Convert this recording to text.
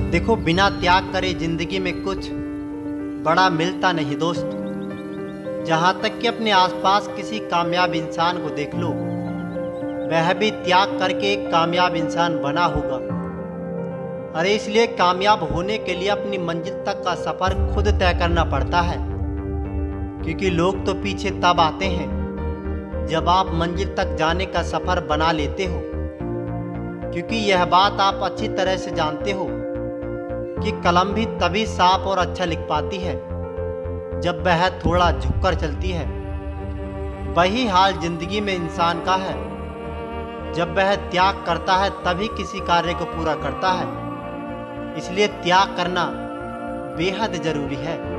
देखो, बिना त्याग करे जिंदगी में कुछ बड़ा मिलता नहीं दोस्त। जहाँ तक कि अपने आसपास किसी कामयाब इंसान को देख लो, वह भी त्याग करके एक कामयाब इंसान बना होगा। अरे इसलिए कामयाब होने के लिए अपनी मंजिल तक का सफ़र खुद तय करना पड़ता है, क्योंकि लोग तो पीछे तब आते हैं जब आप मंजिल तक जाने का सफ़र बना लेते हो। क्योंकि यह बात आप अच्छी तरह से जानते हो कि कलम भी तभी साफ और अच्छा लिख पाती है जब वह थोड़ा झुककर चलती है। वही हाल जिंदगी में इंसान का है। जब वह त्याग करता है तभी किसी कार्य को पूरा करता है। इसलिए त्याग करना बेहद जरूरी है।